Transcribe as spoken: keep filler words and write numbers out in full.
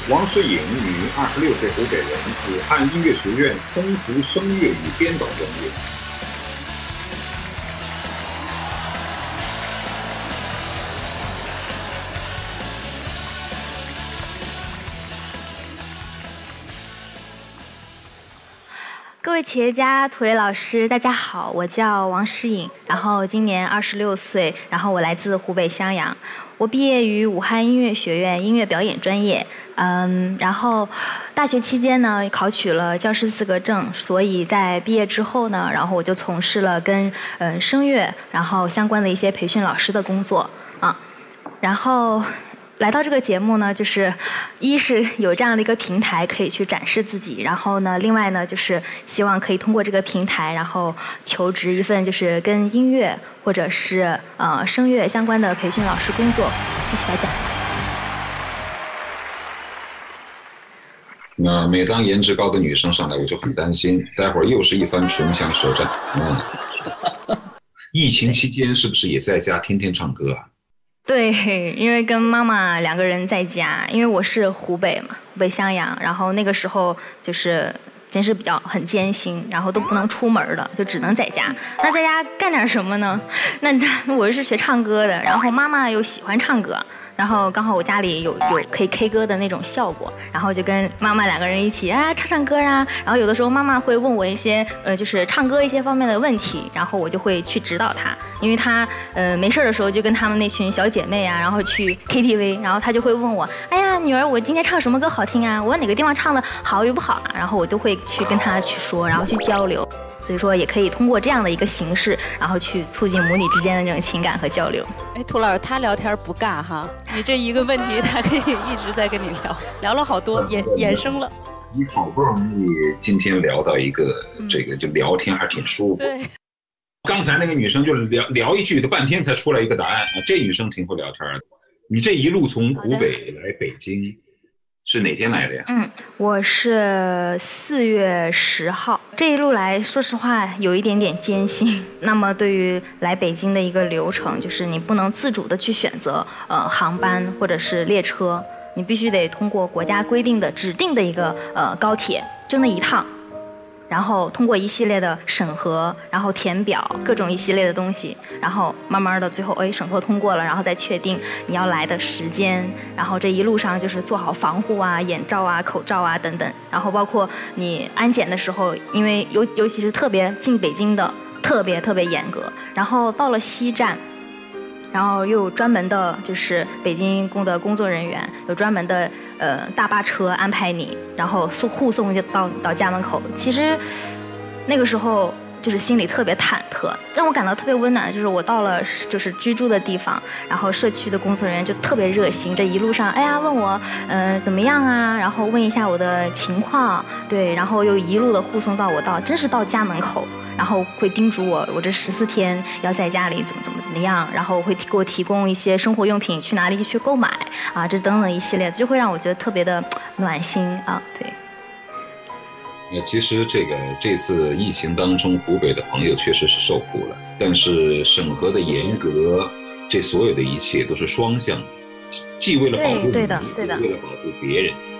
王诗颖，女，二十六岁，湖北人，武汉音乐学院通俗声乐与编导专业。 各位企业家、土味老师，大家好，我叫王诗颖，然后今年二十六岁，然后我来自湖北襄阳，我毕业于武汉音乐学院音乐表演专业，嗯，然后大学期间呢考取了教师资格证，所以在毕业之后呢，然后我就从事了跟呃声乐然后相关的一些培训老师的工作啊，然后。来到这个节目呢，就是一是有这样的一个平台可以去展示自己，然后呢，另外呢就是希望可以通过这个平台，然后求职一份就是跟音乐或者是呃声乐相关的培训老师工作。谢谢大家。 那每当颜值高的女生上来，我就很担心，待会儿又是一番唇枪舌战。嗯，疫情期间是不是也在家天天唱歌啊？ 对，因为跟妈妈两个人在家，因为我是湖北嘛，湖北襄阳，然后那个时候就是真是比较很艰辛，然后都不能出门的，就只能在家。那在家干点什么呢？那我是学唱歌的，然后妈妈又喜欢唱歌。然后刚好我家里有有可以 K 歌的那种效果，然后就跟妈妈两个人一起啊唱唱歌啊，然后有的时候妈妈会问我一些呃就是唱歌一些方面的问题，然后我就会去指导她，因为她呃没事的时候就跟他们那群小姐妹啊，然后去 K T V， 然后她就会问我，哎呀女儿我今天唱什么歌好听啊，我哪个地方唱的好与不好啊，然后我都会去跟她去说，然后去交流。所以说也可以通过这样的一个形式，然后去促进母女之间的这种情感和交流。 哎，涂老师他聊天不尬哈，你这一个问题他可以一直在跟你聊，聊了好多，衍衍生了。 你好不容易今天聊到一个、嗯、这个就聊天还挺舒服。 对。 刚才那个女生就是聊聊一句，都半天才出来一个答案啊，这女生挺会聊天的。你这一路从湖北来北京。是哪天来的呀？ 嗯，我是四月十号。这一路来说实话有一点点艰辛。那么对于来北京的一个流程，就是你不能自主的去选择呃航班或者是列车，你必须得通过国家规定的指定的一个呃高铁，就那一趟。然后通过一系列的审核，然后填表，各种一系列的东西，然后慢慢的最后哎审核通过了，然后再确定你要来的时间，然后这一路上就是做好防护啊、眼罩啊、口罩啊等等，然后包括你安检的时候，因为尤尤其是特别进北京的特别特别严格，然后到了西站。然后又有专门的，就是北京工的工作人员，有专门的呃大巴车安排你，然后送护送就到到家门口。其实那个时候就是心里特别忐忑，让我感到特别温暖的就是我到了就是居住的地方，然后社区的工作人员就特别热心，这一路上哎呀问我呃怎么样啊，然后问一下我的情况，对，然后又一路的护送到我到真是到家门口。然后会叮嘱我，我这十四天要在家里怎么怎么怎么样，然后会给我提供一些生活用品，去哪里去购买啊，这等等一系列，就会让我觉得特别的暖心啊，对。 那其实这个这次疫情当中，湖北的朋友确实是受苦了，但是审核的严格，这所有的一切都是双向，既为了保护你， 对的，对的， 为了保护别人。